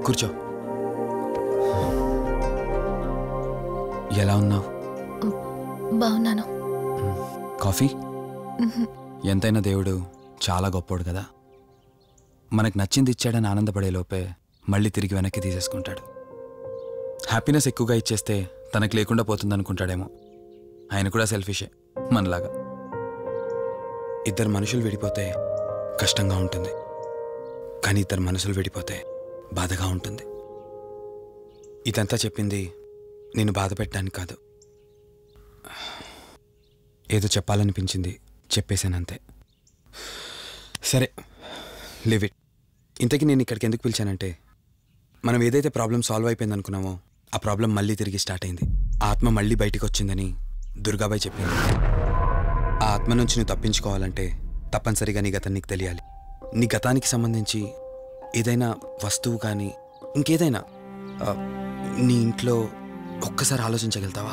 కూర్చో. ఎలా ఉన్నావు? బాగున్నాను. కాఫీ? ఎంతైనా దేవుడు చాలా గొప్పోడు కదా. మనకు నచ్చింది ఇచ్చాడని ఆనందపడే లోపే మళ్ళీ తిరిగి వెనక్కి తీసేసుకుంటాడు. హ్యాపీనెస్ ఎక్కువగా ఇచ్చేస్తే తనకు లేకుండా పోతుందనుకుంటాడేమో. ఆయన కూడా సెల్ఫిషే మనలాగా. ఇద్దరు మనుషులు విడిపోతే కష్టంగా ఉంటుంది, కానీ ఇద్దరు మనసులు విడిపోతే బాధగా ఉంటుంది. ఇదంతా చెప్పింది నేను బాధ పెట్టడానికి కాదు, ఏదో చెప్పాలనిపించింది చెప్పేశానంతే. సరే, లివ్ ఇట్. ఇంతకీ నేను ఇక్కడికి ఎందుకు పిలిచానంటే, మనం ఏదైతే ప్రాబ్లం సాల్వ్ అయిపోయింది అనుకున్నామో ఆ ప్రాబ్లం మళ్ళీ తిరిగి స్టార్ట్ అయింది. ఆత్మ మళ్ళీ బయటికి వచ్చిందని దుర్గాబాయ్ చెప్పింది. ఆ ఆత్మ నుంచి నువ్వు తప్పించుకోవాలంటే తప్పనిసరిగా నీ గతం నీకు తెలియాలి. నీ గతానికి సంబంధించి ఏదైనా వస్తువు కానీ ఇంకేదైనా నీ ఇంట్లో ఒక్కసారి ఆలోచించగలుగుతావా?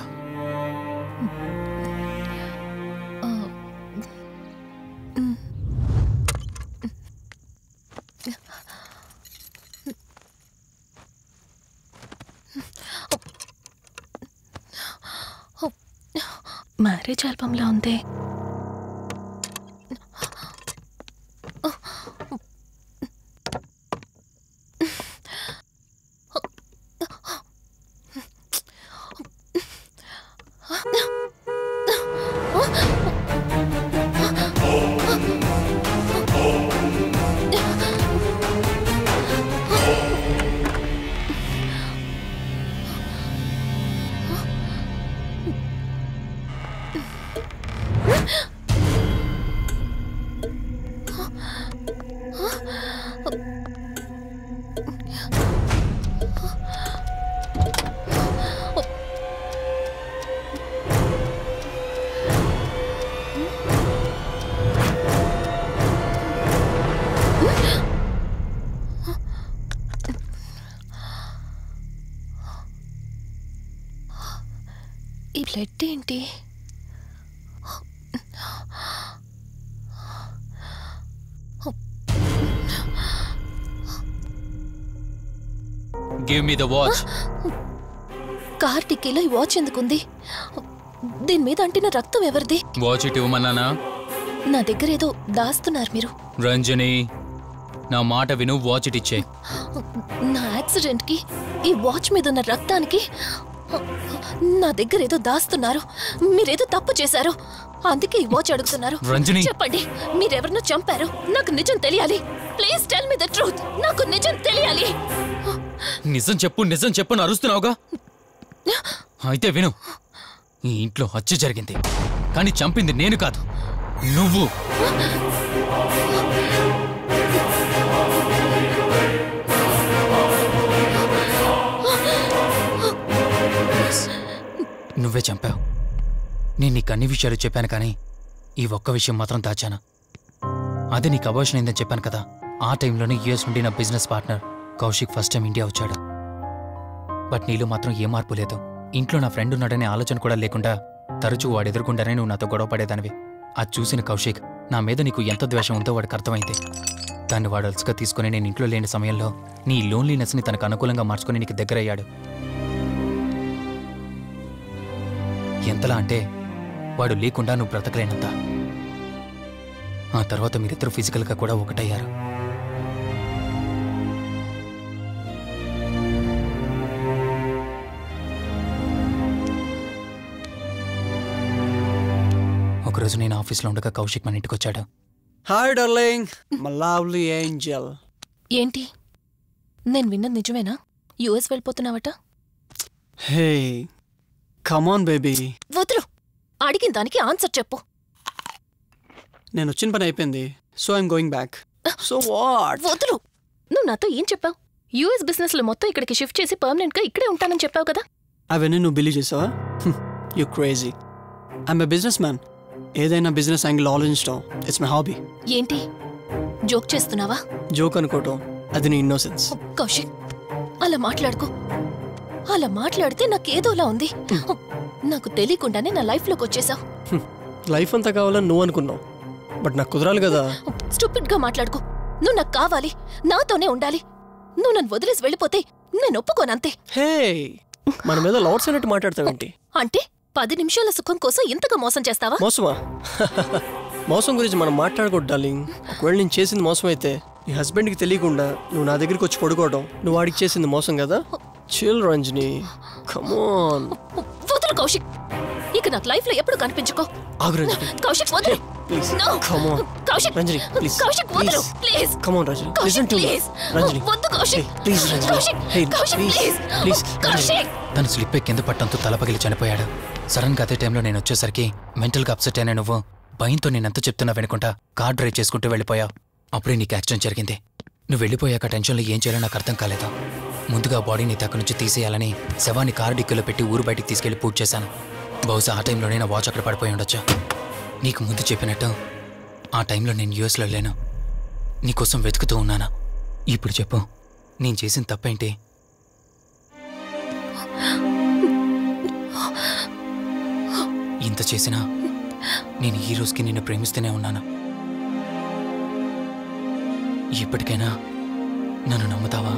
మ్యారేజ్ ఆల్బంలా ఉంది. ఈ బ్లడ్ ఏంటి? Give me the watch. Car టిక్కీలో ఈ వాచ్ ఎందుకుంది? దీని మీద అంటిన రక్తం ఎవరిది? వాచ్ ఇటు ఇవ్వమన్నానా? నా దగ్గర ఏదో దాస్తున్నారు మీరు. రంజని, నా మాట విను, వాచ్ ఇటు ఇచ్చే. నా యాక్సిడెంట్ కి ఈ వాచ్ మీద ఉన్న రక్తానికి నా దగ్గర ఏదో దాస్తున్నారు. మీరేదో తప్పు చేశారు, అందుకే ఈ వాచ్ అడుగుతున్నారు. రంజని, చెప్పండి, మీరెవరినో చంపారు. నాకు నిజం తెలియాలి. Please tell me the truth. నాకు నిజం తెలియాలి. నిజం చెప్పు, నిజం చెప్పు అని అరుస్తున్నావుగా. అయితే విను, ఈ ఇంట్లో హత్య జరిగింది, కానీ చంపింది నేను కాదు, నువ్వు. నువ్వే చంపావు. నేను నీకు అన్ని విషయాలు చెప్పాను, కానీ ఈ ఒక్క విషయం మాత్రం దాచాను. అదే నీకు అబార్షన్ అయిందని చెప్పాను కదా. ఆ టైంలోనే యూఎస్ నుండి నా business partner Kaushik first time India వచ్చాడు. బట్ నీలో మాత్రం ఏ మార్పు లేదు. ఇంట్లో నా ఫ్రెండ్ ఉన్నాడనే ఆలోచన కూడా లేకుండా తరచూ వాడు ఎదుర్కొంటానే నువ్వు నాతో గొడవ పడేదానివి. అది చూసిన కౌశిక్ నా మీద నీకు ఎంత ద్వేషం ఉందో వాడికి అర్థమైంది. దాన్ని వాడు అలసుగా తీసుకుని నేను ఇంట్లో లేని సమయంలో నీ లోన్లీనెస్ని తనకు అనుకూలంగా మార్చుకుని నీకు దగ్గరయ్యాడు. ఎంతలా అంటే వాడు లేకుండా నువ్వు బ్రతకలేనంత. ఆ తర్వాత మీరిద్దరూ ఫిజికల్గా కూడా ఒకటయ్యారు. ఒకరోజు నేను ఆఫీస్లో ఉండగా కౌశిక్ మన ఇంటికి వచ్చాడు. Hi darling, my lovely angel. ఏంటి, నేను విన్నది నిజమేనా? యూఎస్ వెళ్ళిపోతున్నావట? Hey come on baby. వదులు, అడిగిన దానికి ఆన్సర్ చెప్పు. నేను వచ్చిన పని అయిపోయింది, so I'm going back. So what? వదులు. నువ్వు నాతో ఏం చెప్పావు? యూఎస్ బిజినెస్ లో మొత్తం ఇక్కడికి షిఫ్ట్ చేసి పర్మనెంట్ గా ఇక్కడే ఉంటానని చెప్పావు కదా. అవన్నీ నువ్వు బిలీవ్ చేసావా? You crazy. I'm a businessman. ఏదైనా బిజినెస్ యాంగిల్ ఆలోచించడం ఇట్స్ మై హాబీ. ఏంటి, జోక్ చేస్తున్నావా? జోక్ అనుకోవటం అది నీ ఇన్నోసెన్స్. కౌశిక్, అలా మాట్లాడుకో. అలా మాట్లాడితే నాకేదోలా ఉంది. నాకు తెలియకుండానే నా లైఫ్ లోకి వచ్చేసావు. లైఫ్ అంతా కావాలని నువ్వు అనుకున్నావు, బట్ నాకు కుదరాలి కదా. స్టూపిడ్ గా మాట్లాడుకో. నువ్వు నాకు కావాలి, నాతోనే ఉండాలి. నువ్వు నన్ను వదిలేసి వెళ్ళిపోతే నేను ఒప్పుకోనంతే. హే, మన మీద లవర్స్ అన్నట్టు మాట్లాడతావేంటి? అంటే 10 నిమిషాల సుఖం కోసం ఇంతగా మోసం చేస్తావా? మోసమా? మోసం గురించి మనం మాట్లాడకూడదు డార్లింగ్. ఒకవేళ నేను చేసింది మోసం అయితే నీ హస్బెండ్కి తెలియకుండా నువ్వు నా దగ్గరికి వచ్చి పడుకోవడం నువ్వు వాడికి చేసింది మోసం కదా. Chill Ranjani, come on. వదులు కౌశిక్, ఇక నాకు లైఫ్ లో ఎప్పుడు కనిపించుకో. ఆగు రంజని. కౌశిక్ వదులు. Please No. Come on. Kaushik, Ranjani please. Kaushik వదులు please. Come on Ranjani. Kaushik listen to me. Please. Ranjani వద్దు Kaushik. Please Ranjani. Kaushik, hey Kaushik please please. Please. Kaushik. తను స్లిప్ కింద పట్టంతో తలపగిలి చనిపోయాడు. సడన్ గా అదే టైంలో నేను వచ్చేసరికి మెంటల్ గా అప్సెట్ అయినా నువ్వు భయంతో నేనెంత చెప్తున్నా వెనుకుంటా కార్ డ్రైవ్ చేసుకుంటూ వెళ్ళిపోయావు. అప్పుడే నీకు యాక్సిడెంట్ జరిగింది. నువ్వు వెళ్ళిపోయాక టెన్షన్లో ఏం చేయాలో నాకు అర్థం కాలేదు. ముందుగా బాడీని అక్కడి నుంచి తీసేయాలని శవాన్ని కారు డిక్కీలో పెట్టి ఊరు బయటికి తీసుకెళ్లి పూజ చేశాను. బహుశా ఆ టైంలోనే నా వాచ్ అక్కడ పడిపోయి ఉండొచ్చు. నీకు ముందు చెప్పినట్టు ఆ టైంలో నేను యూఎస్లో లేను. నీకోసం వెతుకుతూ ఉన్నాను. ఇప్పుడు చెప్పు, నేను చేసిన తప్పేంటి? ఇంత చేసినా నేను ఈ రోజుకి నిన్ను ప్రేమిస్తూనే ఉన్నాను. ఇప్పటికైనా నన్ను నమ్ముతావా?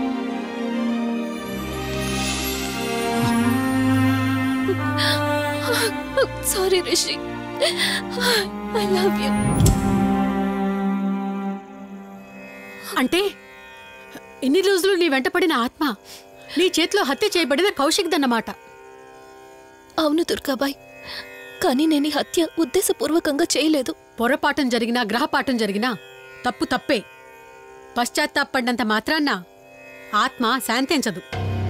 Sorry Rishi, I love you. అంటే ఇన్ని రోజులు నీ వెంటపడిన ఆత్మ నీ చేతిలో హత్య చేయబడిన కౌశిక్ దన్నమాట. అవును దుర్గాబాయ్, కానీ నేను ఈ హత్య ఉద్దేశపూర్వకంగా చేయలేదు. పొరపాఠం జరిగినా గ్రహపాఠం జరిగినా తప్పు తప్పే. పశ్చాత్తాపడినంత మాత్రాన్న ఆత్మ శాంతించదు.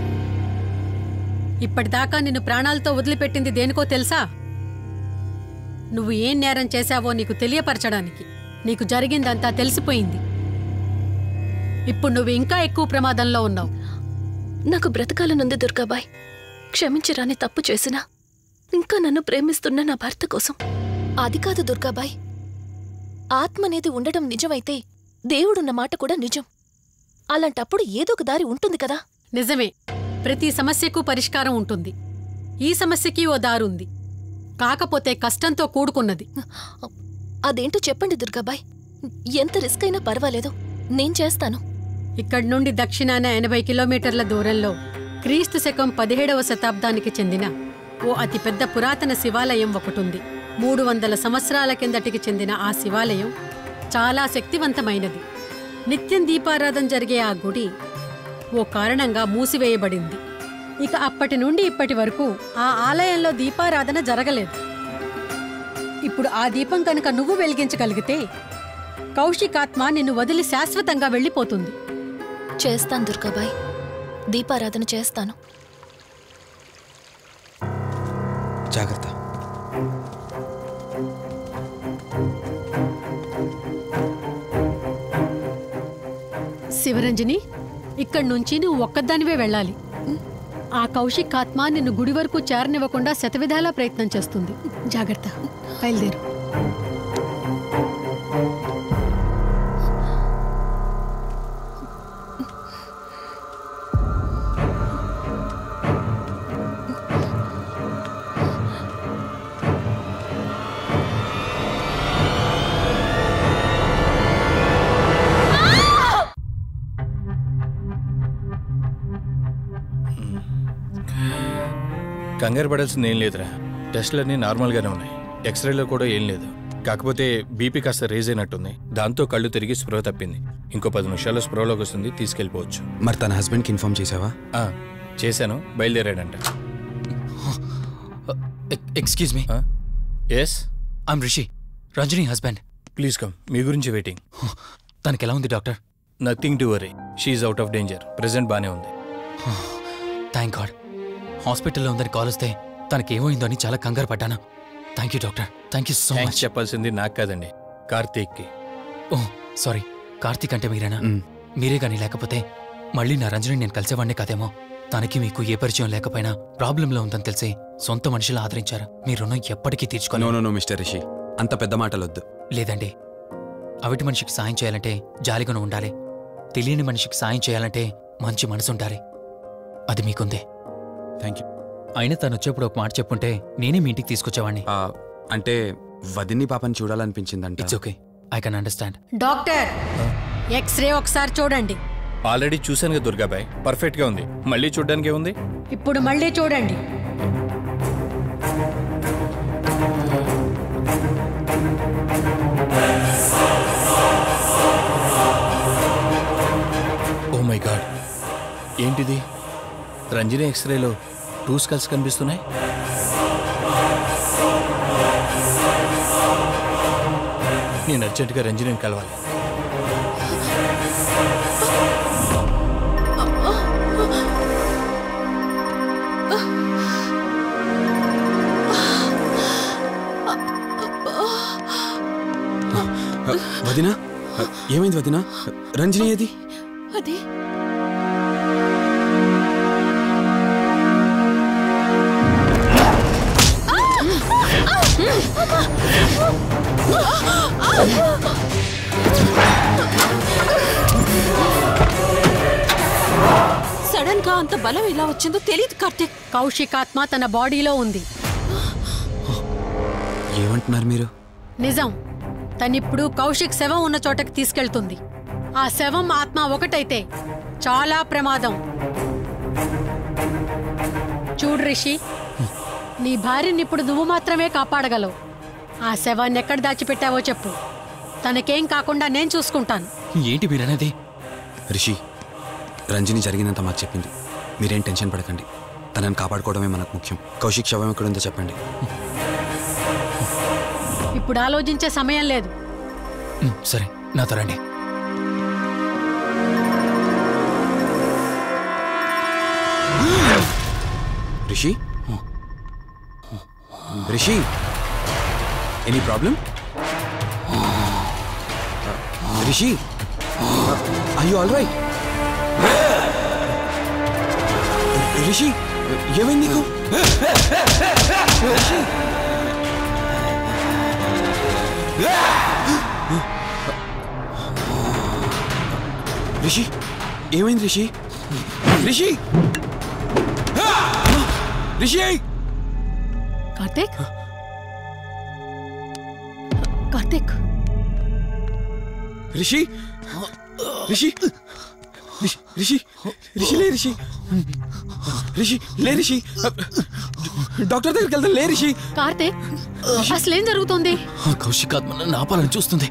ఇప్పటిదాకా నిన్ను ప్రాణాలతో వదిలిపెట్టింది దేనికో తెలుసా? నువ్వు ఏం నేరం చేశావో నీకు తెలియపరచడానికి. నీకు జరిగిందంతా తెలిసిపోయింది. ఇప్పుడు నువ్వు ఇంకా ఎక్కువ ప్రమాదంలో ఉన్నావు. నాకు బ్రతకాలనుంది దుర్గాబాయ్. క్షమించరాని తప్పు చేసినా ఇంకా నన్ను ప్రేమిస్తున్న నా భర్త కోసం. అది కాదు దుర్గాబాయ్, ఆత్మ అనేది ఉండడం నిజమైతే దేవుడున్న మాట కూడా నిజం. అలాంటప్పుడు ఏదో ఒక దారి ఉంటుంది కదా. నిజమే, ప్రతి సమస్యకు పరిష్కారం ఉంటుంది. ఈ సమస్యకి ఓ దారుంది, కాకపోతే కష్టంతో కూడుకున్నది. అదేంటో చెప్పండి దుర్గాబాయ్. ఎంత రిస్క్ అయినా పర్వాలేదు, నేను చేస్తాను. ఇక్కడి నుండి దక్షిణాన 80 కిలోమీటర్ల దూరంలో క్రీస్తు శకం 17వ శతాబ్దానికి చెందిన ఓ అతిపెద్ద పురాతన శివాలయం ఒకటుంది. 300 సంవత్సరాల కిందటికి చెందిన ఆ శివాలయం చాలా శక్తివంతమైనది. నిత్యం దీపారాధన జరిగే ఆ గుడి ఓ కారణంగా మూసివేయబడింది. ఇక అప్పటి నుండి ఇప్పటి వరకు ఆ ఆలయంలో దీపారాధన జరగలేదు. ఇప్పుడు ఆ దీపం కనుక నువ్వు వెలిగించగలిగితే కౌశికాత్మ నిన్ను వదిలి శాశ్వతంగా వెళ్ళిపోతుంది. చేస్తాను దుర్గాబాయ్, దీపారాధన చేస్తాను. జాగ్రత్త. శివరంజని, ఇక్కడి నుంచి నువ్వు ఒక్కదానివే వెళ్ళాలి. ఆ కౌశిక్ ఆత్మ నిన్ను గుడి వరకు చేరనివ్వకుండా శతవిధాలా ప్రయత్నం చేస్తుంది. జాగ్రత్త, బయలుదేరు. కంగారు పడాల్సింది ఏం లేదురా. టెస్టులన్నీ నార్మల్గానే ఉన్నాయి. ఎక్స్రేలో కూడా ఏం లేదు. కాకపోతే బీపీ కాస్త రేజ్ అయినట్టుంది. దాంతో కళ్ళు తిరిగి స్పృహ తప్పింది. ఇంకో 10 నిమిషాల్లో స్పృహలోకి వస్తుంది, తీసుకెళ్ళిపోవచ్చు. మరి తన హస్బెండ్కి ఇన్ఫార్మ్ చేసావా? చేశాను, బయలుదేరాడంట. Excuse me. Yes, I'm Rishi, Ranjani husband. Please come. మీ గురించి వెయిటింగ్. తనకి ఎలా ఉంది doctor? Nothing to worry, she's out of danger. Present బానే ఉంది. Thank God. హాస్పిటల్లో ఉందని కాల్ వస్తే తనకేమైందో అని చాలా కంగారు పడ్డాను. Thank you doctor, thank you so much. చెప్పాల్సింది నాకు కాదండి, కార్తీక్కి. ఓహ్ సారీ, కార్తీక్ అంటే మీరేనా? మీరే కానీ లేకపోతే మళ్ళీ నా రంజని నేను కలిసేవాడినే కాదేమో. తనకి మీకు ఏ పరిచయం లేకపోయినా ప్రాబ్లంలో ఉందని తెలిసి సొంత మనుషులు ఆదరించారు. మీ రుణం ఎప్పటికీ తీర్చుకోను. నో మిస్టర్ రిషి, అంత పెద్ద మాటలొద్దు. లేదండి, అవిటి మనిషికి సాయం చేయాలంటే జాలిగుణం ఉండాలి. తెలియని మనిషికి సాయం చేయాలంటే మంచి మనసు ఉండాలి. అది మీకుందే. Thank you. అయినా తను వచ్చేప్పుడు ఒక మాట చెప్పుంటే నేనే మీ ఇంటికి తీసుకొచ్చేవాడిని. అంటే వదిన్ని పాపని చూడాలనిపించిందంట. It's okay, I can understand. Doctor, x-ray ఒకసారి చూడండి. ఆల్రెడీ చూశాను కదా దుర్గాబాయ్, పర్ఫెక్ట్గా ఉంది. మళ్ళీ చూడ్డానికి ఏముంది? ఇప్పుడు మళ్ళీ చూడండి. ఓ మై గాడ్, ఏంటిది? రంజని ఎక్స్రేలో 2 స్కల్స్ కనిపిస్తున్నాయి. నేను అర్జెంటుగా రంజనిని కలవాలి. వదినా, ఏమైంది వదినా? రంజని ఏది? అది సడన్ గా అంత బలం ఎలా వచ్చిందో తెలియదు కార్తీక్. కౌశిక్ ఆత్మ తన బాడీలో ఉంది. ఏమంటున్నారు మీరు? నిజం. తనిప్పుడు కౌశిక్ శవం ఉన్న చోటకి తీసుకెళ్తుంది. ఆ శవం ఆత్మ ఒకటైతే చాలా ప్రమాదం. చూడు రిషి, నీ భార్యని ఇప్పుడు నువ్వు మాత్రమే కాపాడగలవు. ఆ శవాన్ని ఎక్కడ దాచిపెట్టావో చెప్పు. తనకేం కాకుండా నేను చూసుకుంటాను. ఏంటి మీరనేది? రిషి, రంజని జరిగినంత మాకు చెప్పింది. మీరేం టెన్షన్ పడకండి. తనని కాపాడుకోవడమే మనకు ముఖ్యం. కౌశిక్ శవం ఎక్కడుందో చెప్పండి. ఇప్పుడు ఆలోచించే సమయం లేదు. సరే, నాతో రండి. Rishi, Rishi, any problem? Rishi, are you all right? Rishi, ఏమైంది నీకు? రిషి, రిషి, ఏమైంది రిషి? రిషి, రిషి! కార్తీక్, కార్తీక్, రిషి, రిషి, రిషి, రిషి లే రిషి, రిషి లే రిషి, డాక్టర్ దగ్గరికి వెళ్తాను. లే రిషి. కార్తీక్, అసలేం జరుగుతుంది? కౌశిక్ ఆత్మ నన్ను ఆపాలని చూస్తుంది.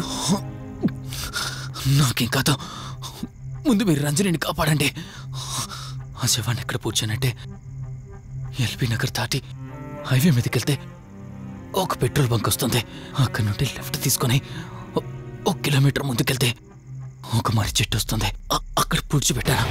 నాకేం కాదు. ముందు మీరు రంజనిని కాపాడండి. ఆ శవాన్ని ఎక్కడ పూడ్చానంటే ఎల్బీ నగర్ దాటి హైవే మీదకి వెళ్తే ఒక పెట్రోల్ బంక్ వస్తుంది. అక్కడ నుండి లెఫ్ట్ తీసుకొని 1 కిలోమీటర్ ముందుకెళ్తే ఒక మర్రి చెట్టు వస్తుంది. అక్కడ పూడ్చిపెట్టాను.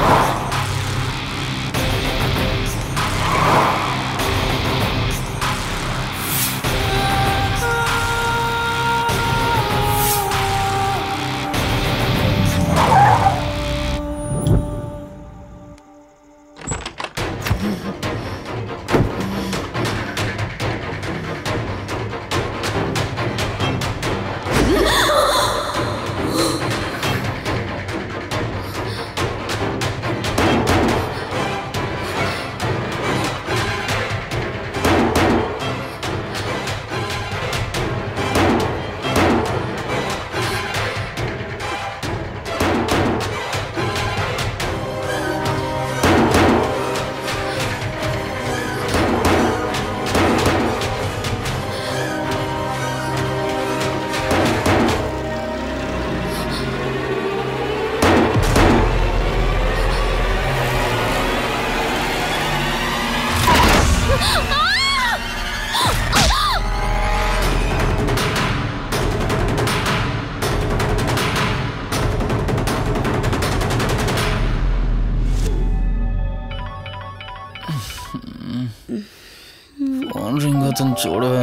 ఫోన్ రింగ్ అవుతుంది, చూడవే.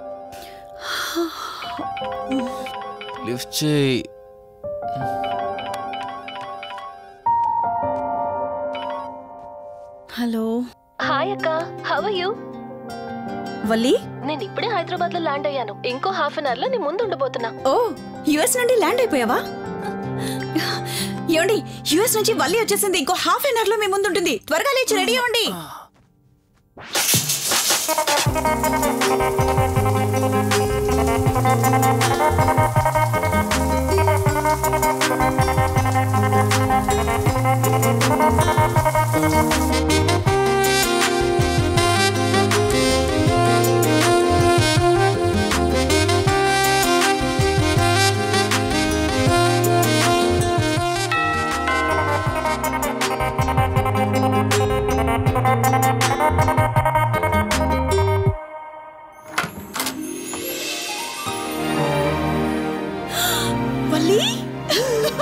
లిఫ్ట్ చేయి. హలో. హాయ్ అక్క, హౌ ఆర్ యు? వల్లి, నేను ఇప్పుడే హైదరాబాద్ లో ల్యాండ్ అయ్యాను. ఇంకో ½ అన్ అవర్ లో నీ ముందు ఉండబోతున్నా. ఓ, యుఎస్ నుండి ల్యాండ్ అయిపోయావా? ఏమండి, యుఎస్ నుంచి వల్లి వచ్చేసింది. ఇంకో ½ అన్ అవర్ లో మీ ముందు ఉంటుంది. త్వరగా లేచి రెడీ అవ్వండి.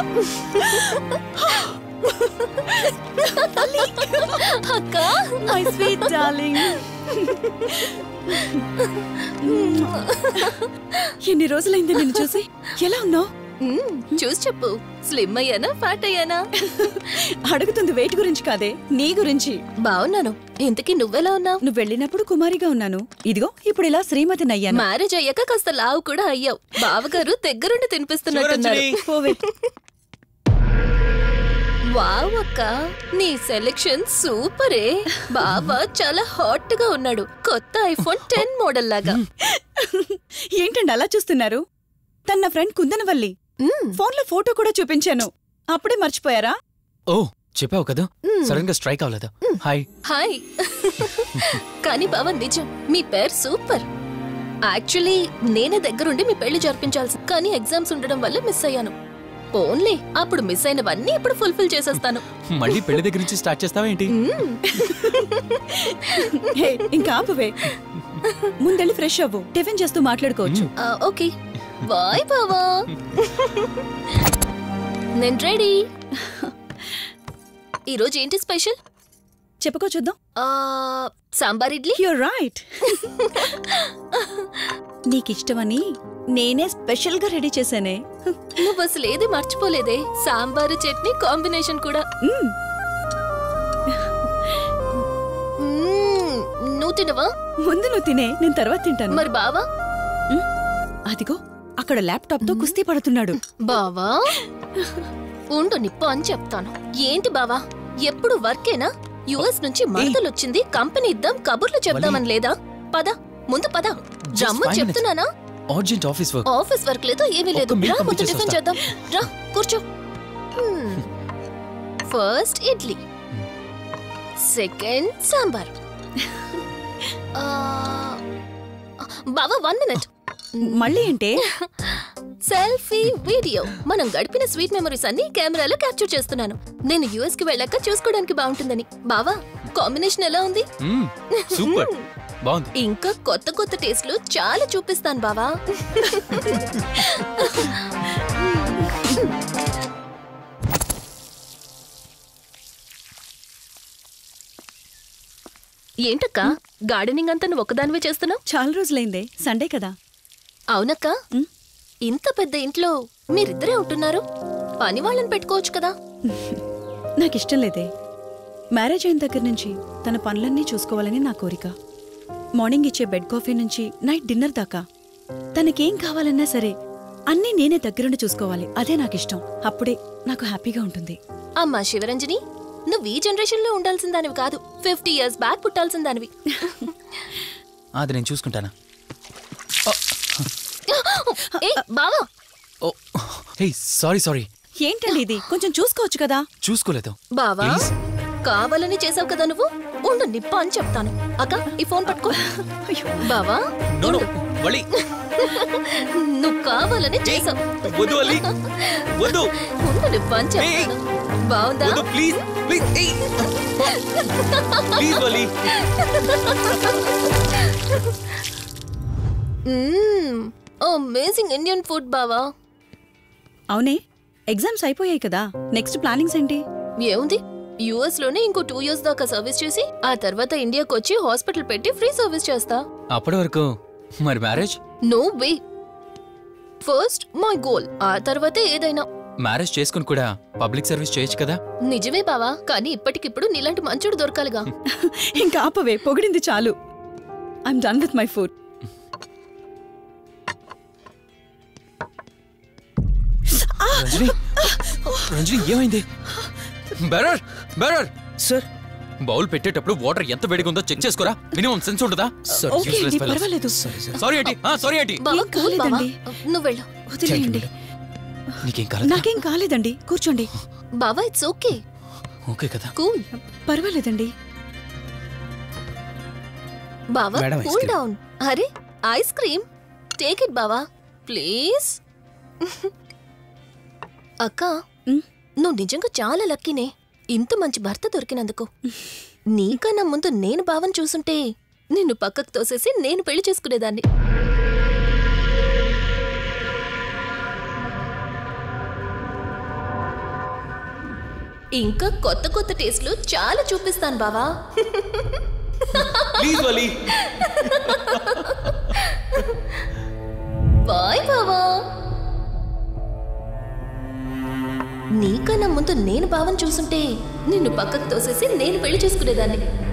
అక్క మై స్వీట్ డార్లింగ్. ఎన్ని రోజులైంది నిన్ను చూసి. ఎలా ఉన్నావు? చూసి చెప్పు, స్లిమ్ అయ్యానా ఫ్యాట్ అయ్యానా? అడుగుతుంది వెయిట్ గురించి కాదే, నీ గురించి. బాగున్నాను. ఇంతకీ నువ్వెలా ఉన్నావు? నువ్వు వెళ్ళినప్పుడు కుమారిగా ఉన్నాను, ఇదిగో ఇప్పుడు ఇలా శ్రీమతిని అయ్యాను. మ్యారేజ్ అయ్యాక కాస్త లావు కూడా అయ్యావు. బావగారు దగ్గరుండి తినిపిస్తున్నట్టున్నారు. పోవే. వావ్ అక్క, నీ సెలెక్షన్ సూపరే. బావ చాలా హాట్ గా ఉన్నాడు, కొత్త ఐఫోన్ 10 మోడల్ లాగా. ఏంటండి అలా చూస్తున్నారు? తన నా ఫ్రెండ్ కుందనవల్లి. ఫోన్ లో ఫోటో కూడా చూపించాను, అప్పుడే మర్చిపోయారా? ఓ చెప్పావు కదా, సడన్ గా స్ట్రైక్ అవ్వలేదు. Hi hi. కానీ బావ నిజం, మీ పేరు సూపర్. యాక్చువల్లీ నేనే దగ్గరుండి మీ పెళ్లి జరిపించాల్సి, కానీ ఎగ్జామ్స్ ఉండడం వల్ల మిస్ అయ్యాను. పోన్లే, అప్పుడు మిస్ అయినవన్నీ ఇప్పుడు ఫుల్ఫిల్ చేసేస్తాను. మళ్ళీ పెళ్లి దగ్గర నుంచి స్టార్ట్ చేస్తావా ఏంటి? హే, ఇంకా ఆపువే. ముందెళ్ళి ఫ్రెష్ అవ్వు, టిఫిన్ చేస్తూ మాట్లాడుకోవచ్చు. ఓకే బాయ్ బావా. నేను రెడీ. ఈరోజు ఏంటి స్పెషల్ చెప్పుకో చూద్దాం. సాంబార్ ఇడ్లీ. You're right. నీకిష్టమని నేనే స్పెషల్ గా రెడీ చేశానే. నువ్వు అసలు ఏది మర్చిపోలేదే, సాంబారు చట్నీ కాంబినేషన్ కూడా. నువ్వు తినవా? ముందు నువ్వు తినే, నేను తర్వాత తింటాను. మరి బావా? అదిగో అక్కడ ల్యాప్టాప్ తో కుస్తీ పడుతున్నాడు. బావా ఉండు, నిప్పు అని చెప్తాను. ఏంటి బావా, ఎప్పుడు వర్కేనా? యుఎస్ నుంచి మరదలు వచ్చింది, కంపెనీ ఇద్దాం, కబుర్లు చెప్దామని లేదా? పద ముందు పద. రమ్ము చెప్తున్నానా? Urgent office work. Office work లేదు, ఏమీ లేదు. రా ముందు టిఫిన్ చేద్దాం. రా కూర్చో. First idli, second sambar. బావా 1 మినిట్. మళ్ళీ అంటే? Selfie video. మనం గడిపిన స్వీట్ మెమరీస్ అన్ని కెమెరాలో క్యాప్చర్ చేస్తున్నాను. నేను యుఎస్ కి వెళ్ళాక చూసుకోవడానికి బాగుంటుందని. బావా కాంబినేషన్ ఎలా ఉంది? సూపర్ బాగుంది. ఇంకా కొత్త కొత్త టేస్ట్లు చాలా చూపిస్తాను బావా. ఏంటక్క, గార్డెనింగ్ అంతా నువ్వు ఒక్కదానివే చేస్తున్నావు? చాలా రోజులైందే, సండే కదా. అవునక్క, ఇంత పెద్ద ఇంట్లో మీరిద్దరే ఉంటున్నారు, పని వాళ్ళని పెట్టుకోవచ్చు కదా. నాకిష్టం లేదే. మ్యారేజ్ అయిన దగ్గర నుంచి తన పనులన్నీ చూసుకోవాలని నా కోరిక. మార్నింగ్ ఇచ్చే బెడ్ కాఫీ నుంచి నైట్ డిన్నర్ దాకా తనకేం కావాలన్నా సరే అన్నీ నేనే దగ్గరుండి చూసుకోవాలి. అదే నాకిష్టం. అప్పుడే నాకు హ్యాపీగా ఉంటుంది. అమ్మా శివరంజని, నువ్వు ఈ జనరేషన్ లో ఉండాల్సిన దానివి కాదు, 50 years బ్యాక్ పుట్టాల్సిన దానివి. అది నేను చూసుకుంటానా? బావా సారీ. ఏంటండి ఇది, కొంచెం చూసుకోవచ్చు కదా. చూసుకోలేదు బావా, కావాలని చేసావు కదా నువ్వు. ఉండు నిప్ప అని చెప్తాను. అక్క ఈ ఫోన్ పట్టుకో. బావా నువ్వు కావాలని చేసావు. ఉండు నిప్ప అని చెప్తాను. బావుందా? అమేజింగ్ ఇండియన్ ఫుడ్ బావా. అవునే, ఎగ్జామ్స్ అయిపోయాయి కదా, నెక్స్ట్ ప్లానింగ్స్ ఏంటి? ఏముంది, యుఎస్ లోనే ఇంకో 2 years దాకా సర్వీస్ చేసి ఆ తర్వాత ఇండియాకి వచ్చి హాస్పిటల్ పెట్టి ఫ్రీ సర్వీస్ చేస్తా. అప్పటి వరకు మరి marriage? No way. First my goal, ఆ తర్వాతే ఏదైనా. మ్యారేజ్ చేసుకుని కూడా పబ్లిక్ సర్వీస్ చేయొచ్చు కదా. నిజమే బావా, కానీ ఇప్పటికిప్పుడు నీలాంటి మంచుడు దొరకాలిగా. ఇంకా ఆపవే, పొగిడింది చాలు. I'm done with my food. Ranjani ఏమైంది? బెరర్ సార్, బౌల్ పెట్టేటప్పుడు వాటర్ ఎంత వేడిగా ఉందో చెక్ చేసుకోరా. మినిమం సెన్స్ ఉంటుందా? పర్వాలేదు. Sorry aunty. బావా, ఏం కాలేదండి. నువ్వు వెళ్ళు. వదిలేయండి. నీకేం కాలేదు? నాకేం కాలేదండి, కూర్చోండి. బావా ఇట్స్ ఓకే. ఓకే కదా. కూల్. పర్వాలేదండి. బావా madam, ice cool cream. Down. అరే ఐస్ క్రీమ్, టేక్ ఇట్ బావా ప్లీజ్. అక్క, నువ్వు నిజంగా చాలా లక్కీనే, ఇంత మంచి భర్త దొరికినందుకు. నీకన్నా ముందు నేను బావని చూసుంటే నిన్ను పక్కకు తోసేసి నేను పెళ్లి చేసుకునేదాన్ని. ఇంకా కొత్త కొత్త టేస్ట్లు చాలా చూపిస్తాను బావా. Please Vali. బాయ్ బావా. నీకన్నా ముందు నేను బావని చూసుంటే నిన్ను పక్కకు తోసేసి నేను పెళ్లి చేసుకునేదాన్ని.